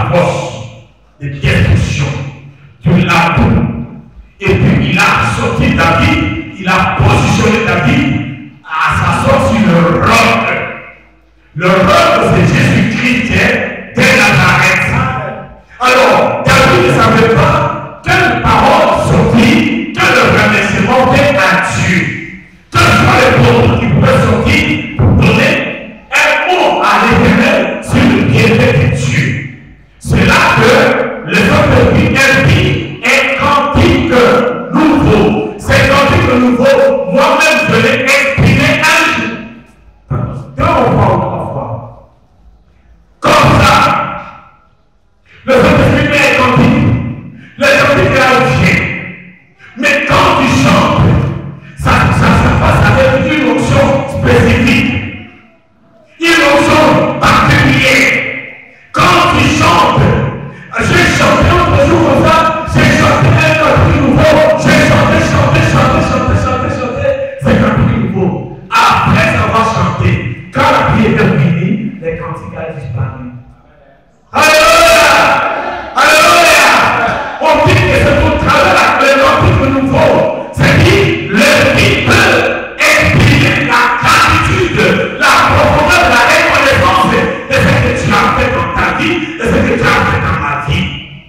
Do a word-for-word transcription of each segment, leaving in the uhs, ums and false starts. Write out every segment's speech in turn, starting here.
la force de destruction, de l'amour. Et puis il a sorti David, il a positionné David à s'asseoir sur le roc. Le roc, c'est Jésus-Christ de Nazareth. Alors, David ne savait pas quelle parole sortit, quel remerciement fait à Dieu. Quels sont les mots qui pouvaient sortir pour donner un mot à l'Éternel sur le bienfait de Dieu. C'est là que le Saint-Esprit inspire un cantique nouveau. C'est un cantique nouveau, moi-même je l'ai exprimé un jour. Deux ou trois fois. Comme ça, le Saint-Esprit met un cantique. Le cantique est là aussi. Mais quand tu chantes, ça, ça se passe avec une onction spécifique. Une onction particulière. Quand tu chantes, j'ai chanté l'autre jour comme ça, j'ai chanté un cantique nouveau, j'ai chanté, chanté, chanté, chanté, chanté, chanté, c'est un cantique nouveau. Après avoir chanté, quand la prière est terminée, les cantiques ont disparu. Alléluia! Alléluia! On dit que c'est pour travers le cantique nouveau. C'est dit, le qui peut exprimer la gratitude, la profondeur de la reconnaissance de ce que tu as fait dans ta vie, de ce que tu as fait dans ma vie.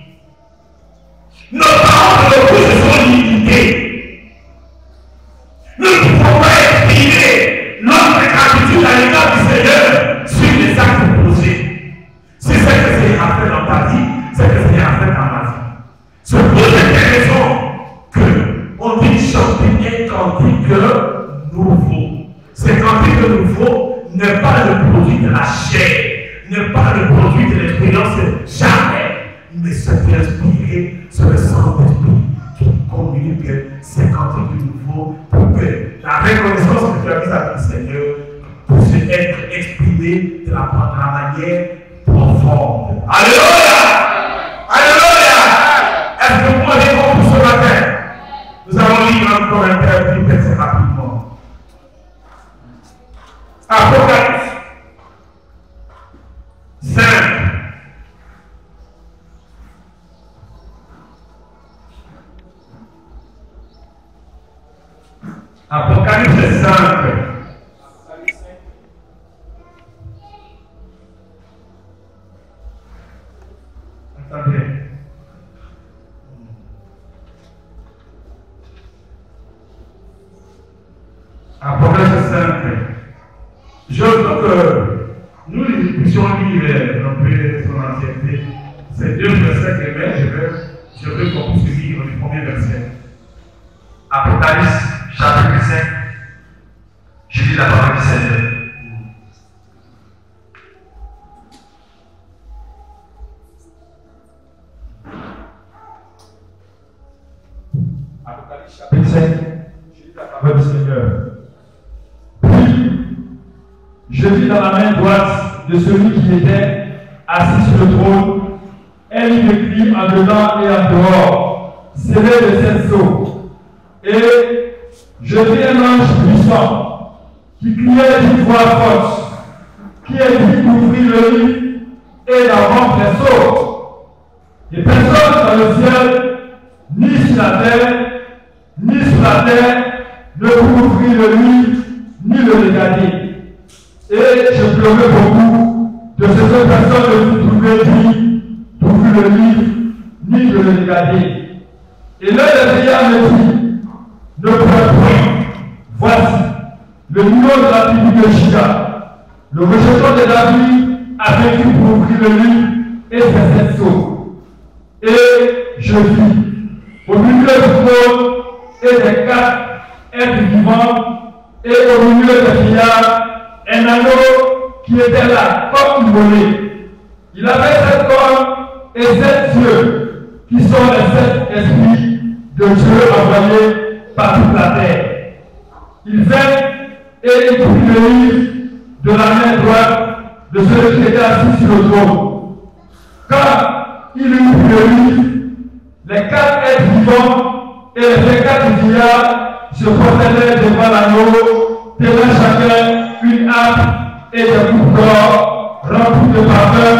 Nos paroles de bouche sont limitées. Nous ne pouvons pas exprimer notre gratitude à l'égard du Seigneur sur les actes posés. C'est ce que le Seigneur a fait dans ta vie, c'est ce que le Seigneur a fait dans ma vie. C'est pour cette raison qu'on dit chanter un cantique nouveau. Ce cantique nouveau n'est pas le produit de la chair, n'est pas le produit de l'expérience, jamais. Mais c'est inspiré sur le Saint-Esprit qui communique ce cantique nouveau pour que la reconnaissance que tu as vis à ton Seigneur puisse être exprimée de la, de la manière profonde. Alléluia! Alléluia! Est-ce que vous m'avez compris ce matin? Nous allons lire encore un texte rapidement. Apocalypse cinq. Apocalypse cinq. Attendez. Apocalypse cinq. Je veux que nous puissions lire un peu son ancienneté. C'est deux versets que mais je veux, je veux qu'on puisse lire le premier verset. Apocalypse chapitre cinq. Je lis la parole du Seigneur. Apocalypse chapitre cinq. Je lis la parole du Seigneur. Je vis dans la main droite de celui qui était assis sur le trône un livre écrit en dedans et en dehors, scellé de sept sceaux. Et je vis un ange puissant qui criait d'une voix forte, qui est dit d'ouvrir le livre et d'en rompre les sceaux. Et personne dans le ciel, ni sur la terre, ni sur la terre, ne peut ouvrir le livre, ni le regarder. Et je pleurais beaucoup de ce que personne ne pouvait dire d'ouvrir le livre, ni de le regarder. Et l'un des veillards me dit, ne pleure point, voici, le lion de la tribu de Juda, le rejeton de David a vécu pour ouvrir le livre et ses sept sceaux. Et je vis, au milieu du trône et des quatre êtres vivants, et au milieu des vieillards, un anneau qui était là, comme immolé. Il avait sept cornes et sept yeux, qui sont les sept esprits de Dieu envoyés par toute la terre. Il vint et il prit le livre de la main droite de celui qui était assis sur le trône. Quand il eut pris le livre, les quatre êtres vivants et les quatre vieillards se prosternaient devant l'anneau, tenant chacun une harpe et des coupes d'or remplies de parfums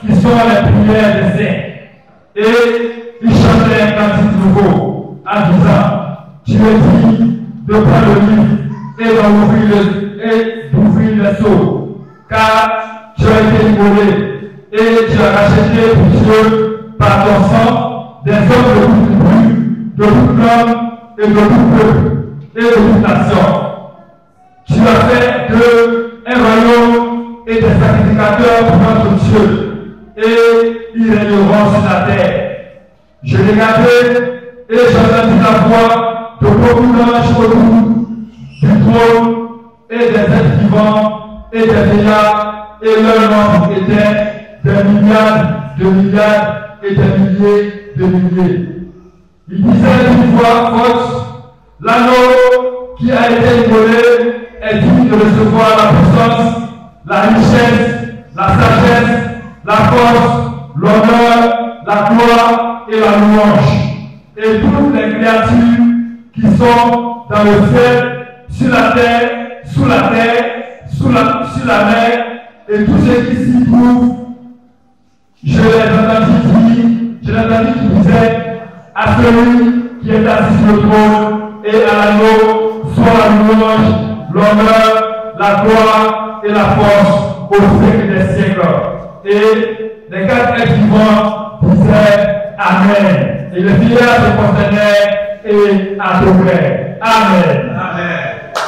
qui sont les prières des saints. Et il chantait un cantique nouveau en disant, tu es dit de prendre le livre et d'ouvrir le, et d'ouvrir le seau, car tu as été immolé et tu as racheté pour Dieu par ton sang des hommes de toute tribu, de toute langue et de tout peuple et de toute nation. Tu as fait d'eux un royaume et des sacrificateurs pour notre Dieu, et ils régneront sur la terre. Je l'ai regardé et j'ai entendu la voix de beaucoup d'anges autour du trône et des êtres vivants et des vieillards, et leur nombre était des milliards, de milliards et des milliers de milliers. Il disait d'une voix forte, l'anneau qui a été immolé est digne de recevoir la puissance, la richesse, la sagesse, la force, l'honneur, la gloire et la louange. Et toutes les créatures qui sont dans le ciel, sur la terre, sous la terre, sous la, sur la mer, et tous ceux qui s'y trouvent, je les entendis dire, je les entendis qui disaient à celui qui est assis sur le trône et à l'agneau soit la louange, l'honneur, la gloire et la force au siècle des siècles. Et les quatre êtres vivants disaient Amen. Et le vieillard se prosternait et adorait. Amen. Amen.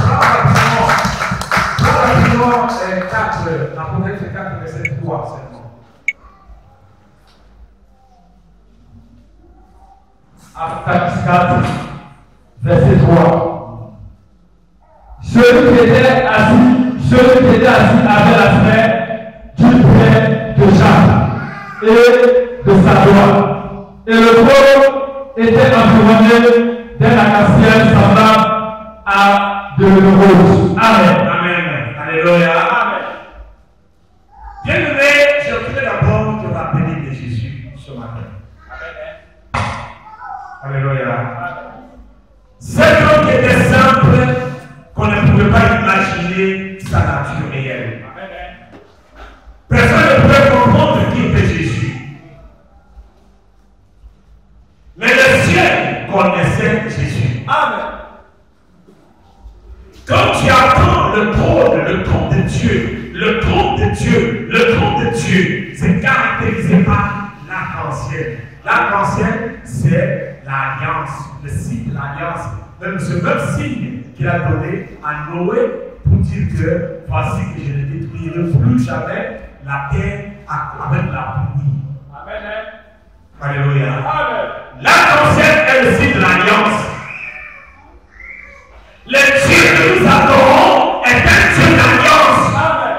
Rapidement, quatre, Apocalypse quatre, verset trois seulement. Apocalypse quatre, verset trois. Celui qui était assis, celui qui était assis avait la main d'une pierre de Jacques et de sa gloire. Et le trône était environné d'un arc-en-ciel semblable à de l'émeraude. Amen. Amen. Alléluia. Amen. Bien-aimé, je voudrais d'abord te rappeler de Jésus ce matin. Amen. Alléluia. Cet homme qui était simple, qu'on ne pouvait pas imaginer sa nature réelle. Personne ne pouvait comprendre qui était Jésus. Mais le ciel connaissait Jésus. Amen. Quand tu attends le trône, le trône de Dieu, le trône de Dieu, le trône de Dieu, c'est caractérisé par l'arc-en-ciel. L'arc-en-ciel, c'est l'alliance, le signe de l'alliance. Même ce même signe qu'il a donné à Noé pour dire que voici que je ne détruirai plus jamais la terre avec la pluie. Amen. Alléluia. Amen. L'arc-en-ciel est le signe de l'alliance. Le Dieu que nous adorons est un Dieu d'alliance. Amen.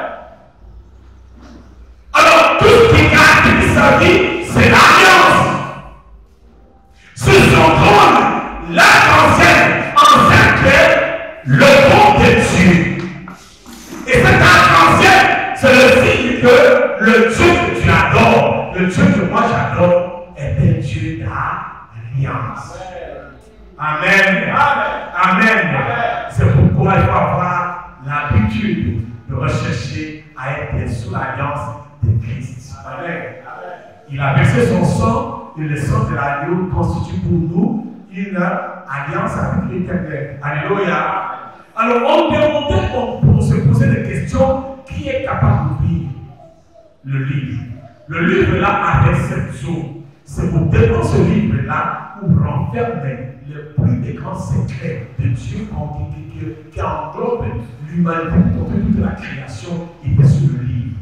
Alors tout ce qui caractérise sa vie, c'est l'alliance. Sur son trône, l'arc-en-ciel enseigne que le trône de Dieu. Et cet arc-en-ciel, c'est le signe que le Dieu que tu adores, le Dieu que moi j'adore, est un Dieu d'alliance. Amen. Amen. Amen. C'est pourquoi il faut avoir l'habitude de rechercher à être sous l'alliance de Christ. Amen. Il a versé son sang et le sang de l'agneau constitue pour nous une alliance avec l'Éternel. Alléluia. Alors on demandait pour se poser des questions, qui est capable d'ouvrir le livre? Le livre là avec sept eaux. C'est pour devant ce livre là où renfermer le plus des grands secrets de Dieu qui, qui, qui englobe l'humanité, toute la création était sur le livre.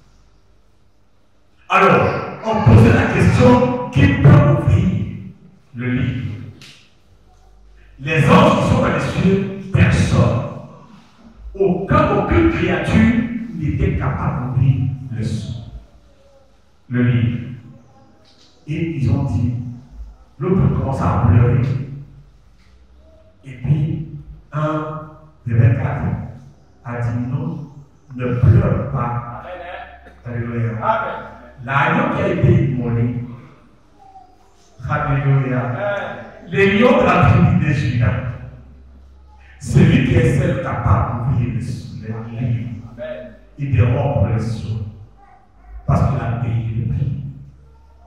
Alors, on posait la question, qui peut ouvrir le livre? Les anges qui sont dans les cieux, personne. Aucun, aucune créature n'était capable d'ouvrir le, le livre. Et ils ont dit, l'autre commence à pleurer. Et puis, un des vingt-quatre a dit non, ne pleure pas. Alléluia. L'agneau qui a été immolé. Alléluia. Les lions de la tribu de Juda. Celui qui est seul capable d'ouvrir le livre et de rompre le sceau. Parce qu'il a payé le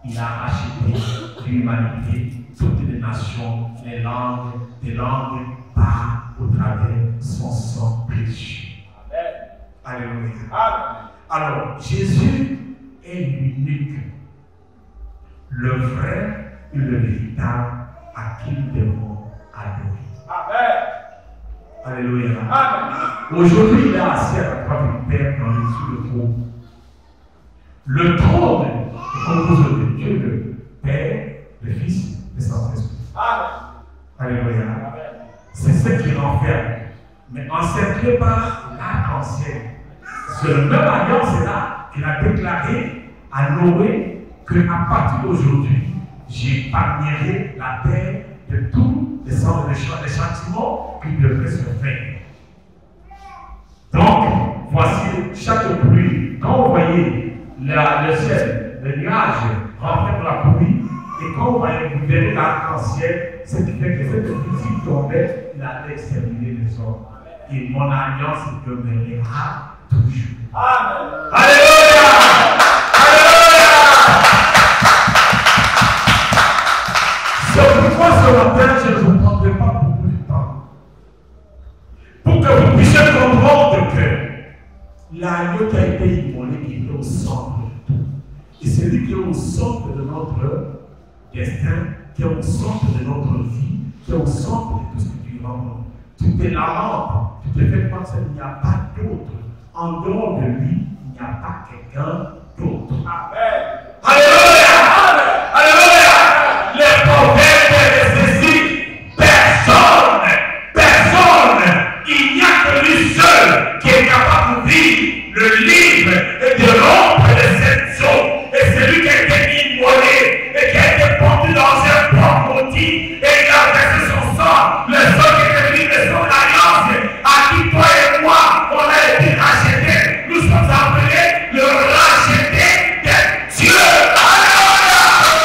il a racheté l'humanité, toutes les nations, les langues, des langues, par au travers de son sang précieux. Alléluia. Alors, Jésus est l'unique, le vrai et le véritable à qui nous devons adorer. Amen. Alléluia. Amen. Aujourd'hui, il est assis à la droite du Père dans le sous le trône. Le trône est composé de Dieu, le Père, le Fils et le Saint-Esprit. Alléluia. C'est ce qui renferme. Mais encerclé par l'arc-en-ciel. C'est le même alliance là qu'il a déclaré à Noé qu'à partir d'aujourd'hui, j'épargnerai la terre de tous les sortes de châtiments qui devraient se faire. Donc, voici chaque pluie. Quand vous voyez la, le ciel, le nuage rempli de la pluie, et quand vous voyez, vous verrez l'arc-en-ciel, ce qui fait que cette pluie tombait, il allait exterminer les hommes. Et mon alliance demeurera toujours. Amen. Alléluia! Alléluia! C'est pourquoi ce matin, je ne vous prendrai pas beaucoup de temps. Pour que vous puissiez comprendre que l'agneau qui a été immolé, qui est au centre de tout. Et celui qui est au centre de notre destin, qui est au centre de notre vie, qui est au centre de tout ce que tu rends. Tu te lamentes, tu te fais penser qu'il n'y a pas d'autre. En dehors de lui, il n'y a pas quelqu'un d'autre. Amen. Alléluia! Alléluia! Les prophètes nécessitent personne, personne. Il n'y a que lui seul qui est capable de vivre le livre et de rompre les sept eaux. Et c'est lui qui a été immolé et qui a été pendu dans un porc maudit et il a versé son sang, le sang qui est devenu de son alliance, à qui toi et moi, on a été rachetés. Nous sommes appelés le racheté de Dieu. Alléluia!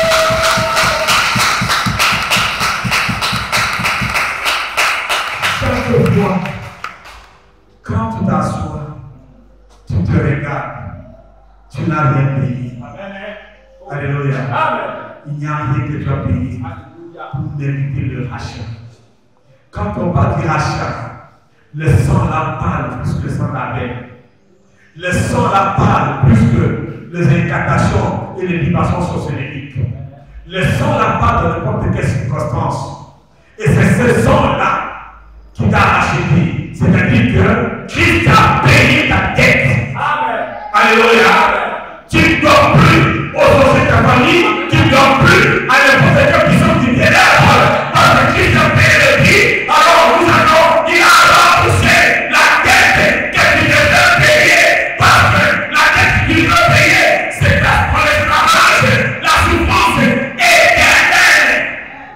Chaque fois, quand tu t'assois, tu te regardes, tu n'as rien payé. Alléluia. Il n'y a rien que tu as payé pour mériter le rachat. Quand on parle du rachat, le sang la parle plus que le sang d'Abel. Le sang la parle plus que les incantations et les libations sorcelériques. Le sang la parle dans n'importe quelle circonstance. Et c'est ce sang-là qui t'a racheté. C'est-à-dire que Christ a payé ta dette. Amen. Alléluia. Tu ne dois plus aux autres de ta famille, tu ne dois plus à n'importe quelle puissance du ténèbre. Parce que Christ a payé le prix, alors nous allons, il a remboursé la dette que tu devais payer. Parce que la dette que tu devais payer, c'est la l'esclavage, la souffrance éternelle.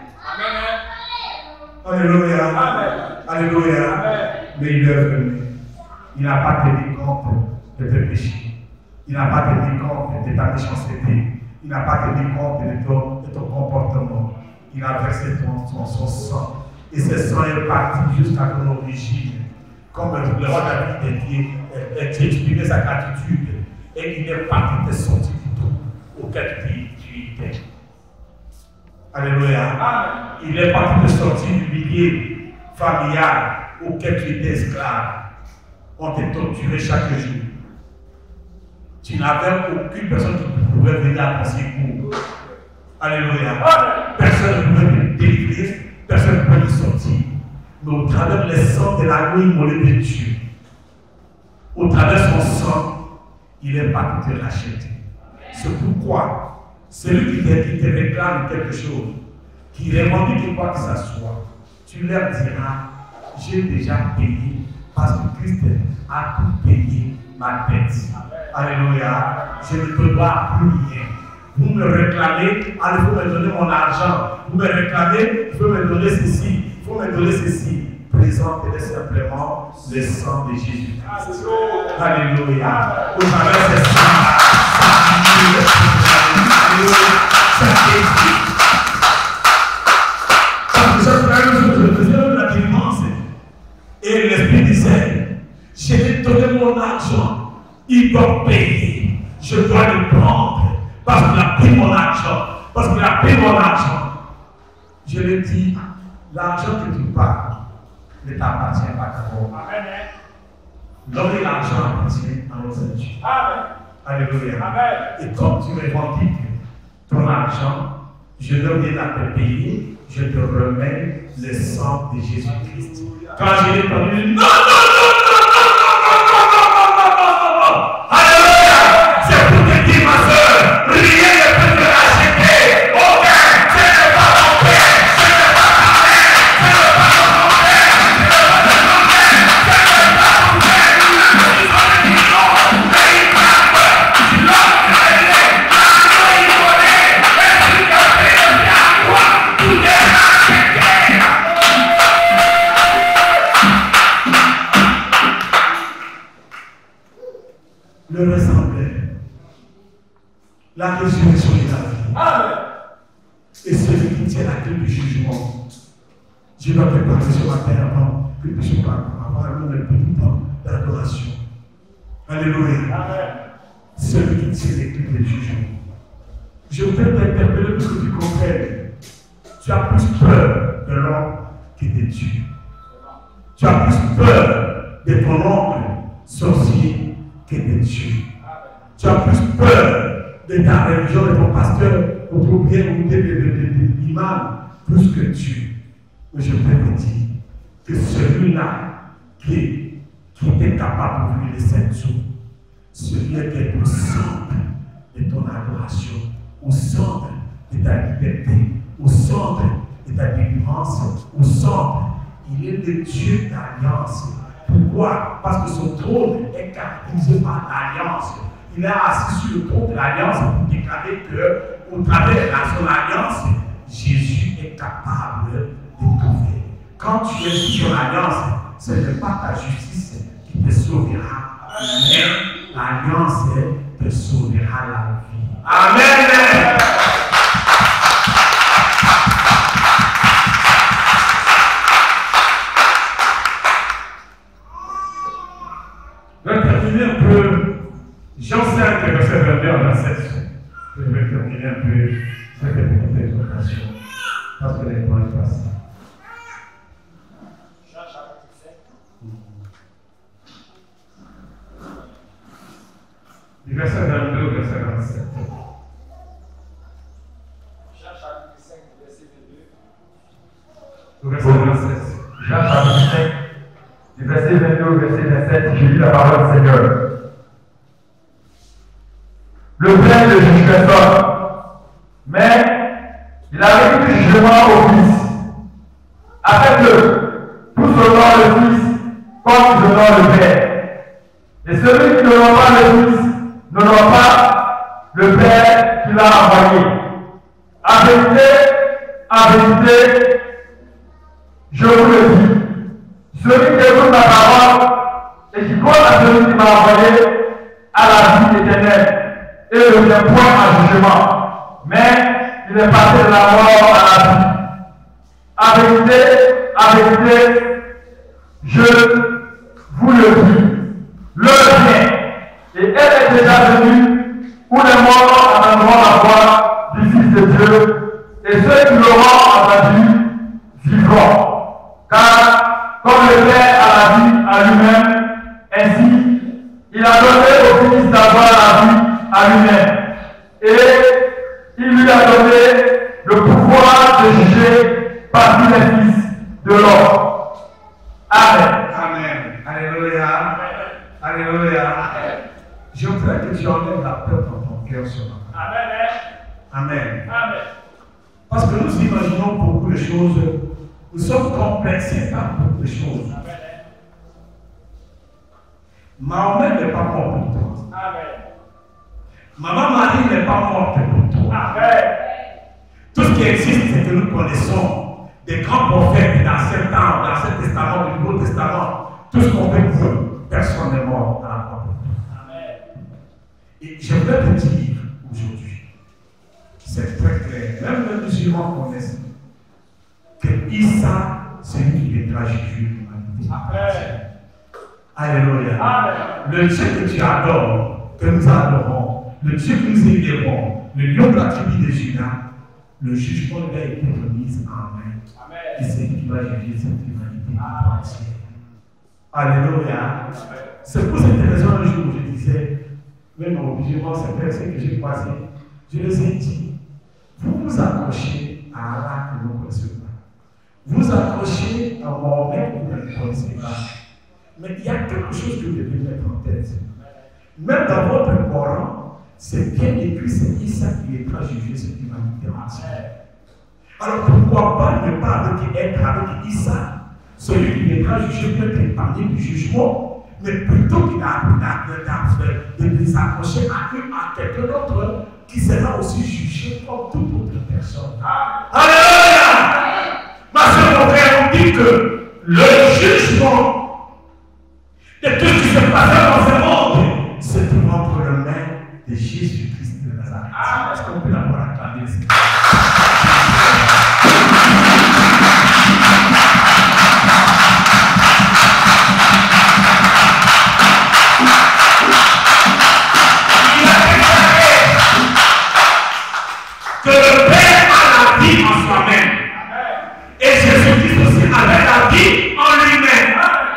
Amen. Alléluia. Amen. Alléluia. Amen. Mais il est venu. Il n'a pas tenu compte de tes péchés. Il n'a pas tenu compte de ta méchanceté. Il n'a pas tenu compte de ton, de ton comportement. Il a versé ton, ton, son sang. Et ce sang est parti jusqu'à ton origine. Comme le roi David a exprimé sa gratitude. Et il est parti de sortir du tout auquel tu étais. Alléluia. Amen. Il est parti de sortir du milieu familial auquel tu étais esclave. On t'a torturé chaque jour. Tu n'avais aucune personne qui pouvait venir à ton secours. Alléluia. Personne ne pouvait te délivrer, personne ne pouvait te sortir. Mais au travers du sang de l'agneau immolé de Dieu, au travers de son sang, il est parti te racheter. C'est pourquoi celui qui te, qui te réclame quelque chose, qui revendique quoi que ce soit, tu leur diras, j'ai déjà payé parce que Christ a tout payé ma dette. Alléluia. Je ne te dois plus rien. Vous me réclamez, allez, il faut me donner mon argent. Vous me réclamez, il faut me donner ceci, il faut me donner ceci. Présentez simplement le sang de Jésus. Alléluia. Au travers de ce sang, ça guérit. Parce que chaque fois que je faisais la délivrance, et l'Esprit disait, j'ai donné mon argent. Il doit payer. Je dois le prendre. parce qu'il a pris mon argent, parce qu'il a pris mon argent. Je lui dis, l'argent que tu parles ne t'appartient pas d'abord. L'homme et l'argent appartient à notre Dieu. Alléluia. Et comme tu revendiques ton argent, je ne viens à te payer, je te remets le sang de Jésus-Christ. Quand je l'ai entendu, non, non, non, non, non, non, non, non, non, non, non, non. Alléluia. C'est pour te dire, ma soeur, rien ne peut te racheter. Aucun, ce n'est pas mon père, ce n'est pas ta mère, ce n'est pas mon père, ce n'est pas mon père, ce n'est pas mon père. Il va me dire non, mais il frappe, il l'a créé, il connaît, et tu t'as fait le bien à toi, tout est racheté. Le ressemblait. La résurrection est la vie. Amen. Et celui qui tient la clé du jugement. Je dois préparer ce matin avant que nous puissions avoir un petit temps d'adoration. Alléluia. Amen. Celui qui tient les clés du jugement. Je voudrais t'interpeller pour que tu comprennes. Tu as plus peur de l'homme que de Dieu. Tu as plus peur de ton oncle sorcier que de Dieu. Tu as plus peur de ta religion, de ton pasteur, ou ton bien ou de l'imam, plus que Dieu. Mais je peux te dire que celui-là qui, qui était capable d'ouvrir les sept jours, celui-là qui est au centre de ton adoration, au centre de ta liberté, au centre de ta délivrance, au centre, il est le Dieu d'alliance. Pourquoi? Parce que son trône est caractérisé par l'alliance. Il est assis sur le trône de l'alliance pour déclarer qu'au travers de son alliance, Jésus est capable de tout faire. Quand tu es sur l'alliance, ce n'est pas ta justice qui te sauvera, mais l'alliance te sauvera la vie. Amen. Je vais terminer un peu. Jean cinq, verset vingt-deux à vingt-sept. Je vais terminer un peu cette petite exhortation. Parce que les temps est passé. Jean chapitre cinq. Du verset vingt-deux au verset vingt-sept. Jean chapitre cinq, verset vingt-deux. Au verset vingt-sept. Jean chapitre cinq. Du verset vingt-deux au verset vingt-sept, j'ai lu la parole du Seigneur. Le Père ne juge personne, mais il a remis du jugement au Fils, afin que tous honorent le Fils comme ils honorent le Père. Et celui qui n'honore pas le Fils n'honore pas le Père qui l'a envoyé. En vérité, en vérité, je vous le dis, celui qui écoute ma parole et qui croit à celui qui m'a envoyé a la vie éternelle et ne vient point à jugement, mais il est passé de la mort à la vie. En vérité, en vérité, je vous le dis, l'heure vient, et elle est déjà venue, où les morts entendront la voix du Fils de Dieu, et ceux qui l'auront entendu vivront. Car, comme le Père a la vie à lui-même, ainsi, il a donné au Fils d'avoir la vie à lui-même. Et il lui a donné le pouvoir de juger parmi les fils de l'homme. Amen. Amen. Alléluia. Alléluia. Je voudrais que tu enlèves la peur dans ton cœur ce matin. Amen. Amen. Amen. Parce que nous imaginons beaucoup de choses. Nous sommes complexés par beaucoup de choses. Amen. Mahomet n'est pas mort pour toi. Amen. Maman Marie n'est pas morte pour toi. Amen. Tout ce qui existe, c'est que nous connaissons des grands prophètes de l'Ancien temps, de l'Ancien Testament, du Nouveau Testament. Tout ce qu'on fait pour eux, personne n'est mort dans la mort. Amen. Et je vais te dire aujourd'hui, c'est très clair, même les musulmans connaissent que Issa, c'est lui qui viendra juger l'humanité. Amen. Alléluia. Amen. Le Dieu que tu adores, que nous adorons, le Dieu que nous élevons, le lion de la tribu de Juda, le jugement lui a été remis en main. Et c'est lui qui va juger cette humanité entière. Alléluia. C'est pour cette raison, un jour, je disais, même au jugement, c'est personne que j'ai croisé, je les ai dit, vous vous accrochez à Allah que vous ne connaissez pas. Vous accrochez à Mohamed que vous ne connaissez pas. Mais il y a quelque chose que vous devez mettre en tête. Même dans votre Coran, c'est bien écrit, c'est Issa qui viendra juger cette humanité entière. Alors pourquoi pas ne pas être avec Issa, celui qui viendra juger peut être épargné du jugement, mais plutôt qu'il a de les accrocher à eux, à quelqu'un d'autre qui sera aussi jugé comme toute autre personne. Alléluia! Ma soeur, mon frère, on dit que le jugement de tout ce qui se passe dans ce monde se trouve entre les mains de Jésus-Christ de Nazareth. Est-ce qu'on peut l'avoir acclamé? Que le Père a la vie en soi-même. Et Jésus-Christ aussi avait la vie en lui-même.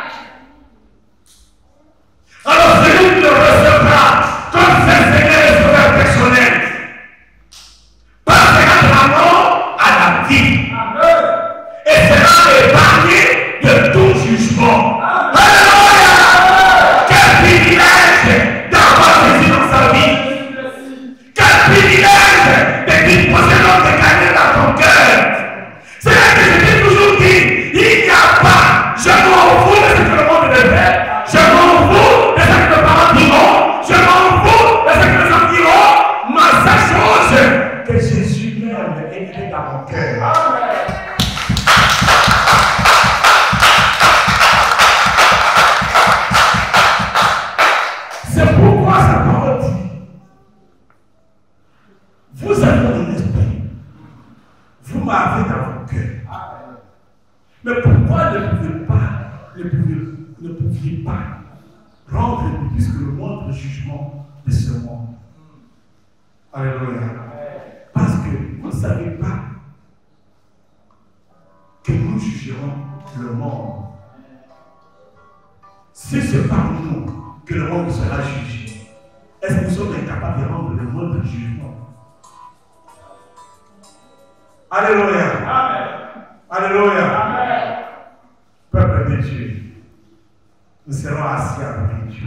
Alors celui qui le recevra comme ses Seigneur et Sauveur personnel passera de la mort à la vie. Et sera épargné de tout jugement. Alléluia! Quel privilège d'avoir Jésus dans sa vie. Quel privilège de disposer l'homme de gagner dans ton cœur. C'est là que je t'ai toujours dit, il n'y a pas, je m'en fous de ce que le monde me fait, je m'en fous de ce que mes parents diront, je m'en fous de ce que les gens diront, mais cette chose que Jésus m'aime et qu'il est dans mon cœur. C'est pourquoi sa parole dit, vous avez mon esprit, vous m'avez dans vos cœurs. Mais pourquoi ne pouvez pas, ne pouvez, ne pouviez pas rendre plus que le moindre jugement de ce monde? Alléluia. Parce que vous ne savez pas que nous jugerons le monde. Si c'est par nous que le monde sera jugé, est-ce que nous sommes incapables de rendre le moindre jugement? Alléluia. Amen. Alléluia. Amen. Peuple de Dieu, nous serons assis avec Dieu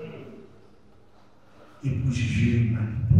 et pour juger l'humanité.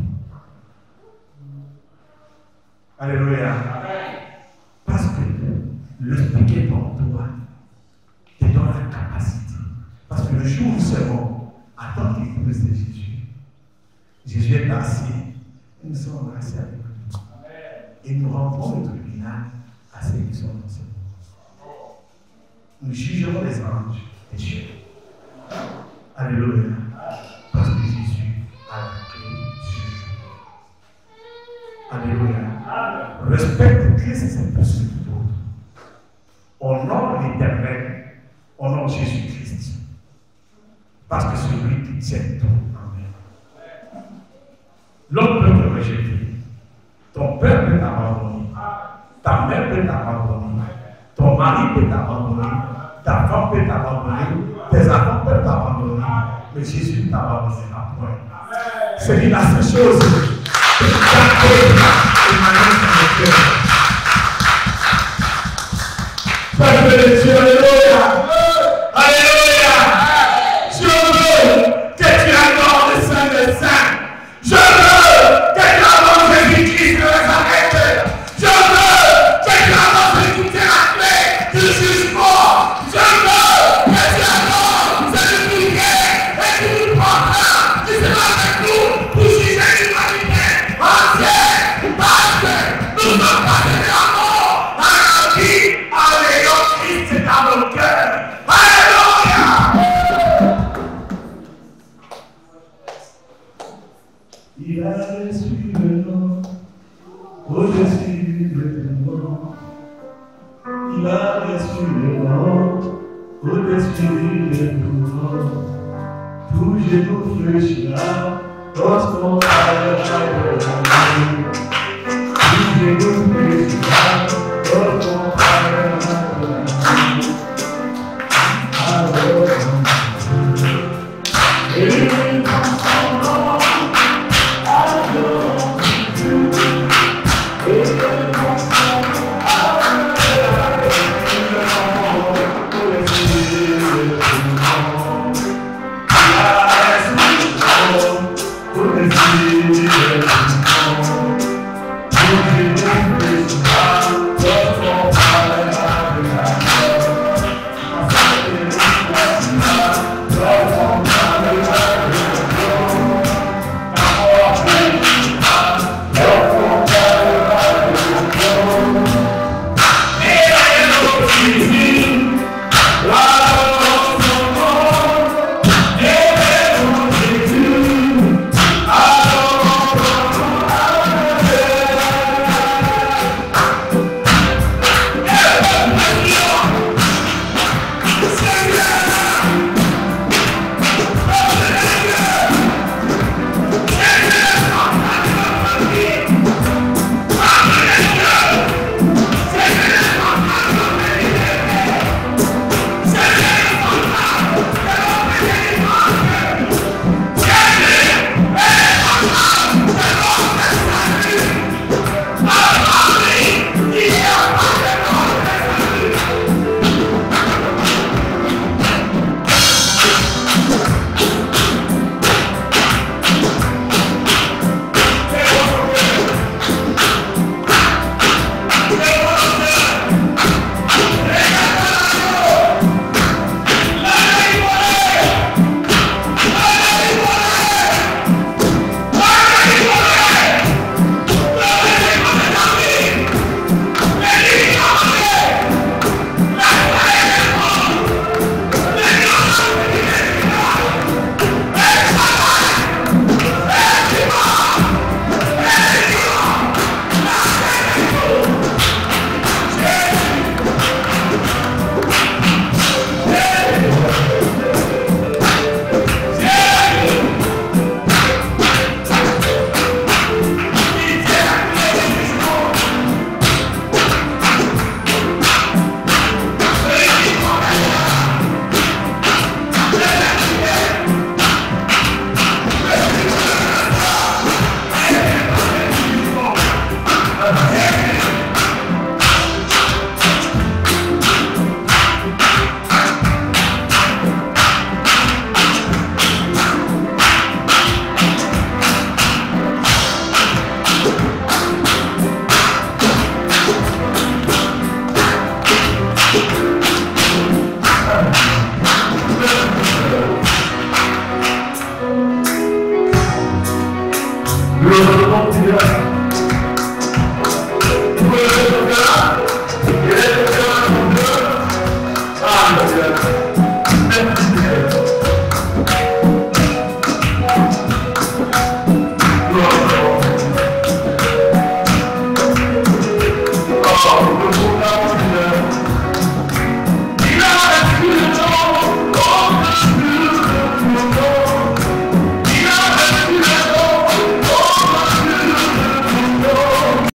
Alléluia. Amen. Parce que l'Esprit qui est en toi te donne la capacité. Parce que le jour où nous serons à tant qu'il de Jésus, Jésus est assis et nous sommes assis avec lui. Et nous rendrons le tribunal à ceux qui sont dans ce monde. Nous jugerons les anges et Dieu. Alléluia. Parce que Jésus a la clé du jugement. Alléluia. Respecte Christ, c'est pour ceux qui d'autres. Honore l'Éternel, honore Jésus-Christ. Parce que c'est lui qui tient tout en main. L'homme peut te rejeter. Ton père peut t'abandonner, ta mère peut t'abandonner, ton mari peut t'abandonner, ta femme peut t'abandonner, tes enfants peuvent t'abandonner, mais Jésus ne t'abandonnera point. C'est la seule chose que tu as émané dans le cœur. Peuple de Dieu, alléluia! Alléluia! Je veux que tu adores le Saint des Saints. Je veux que tu adores Jésus-Christ de Nazareth. Je veux que tu adores Jésus qui est la clé du jugement. Je veux que tu adores celui qui est et qui nous prendra, qui sera avec nous pour juger l'humanité entière. Parce que nous sommes passés à mort, à la vie, alléluia, Christ est dans nos cœurs. Alléluia! Il a reçu le nom au-dessus de tout. Il a reçu le nom au-dessus de tout. Tout genou fléchira Lorsqu'on parle de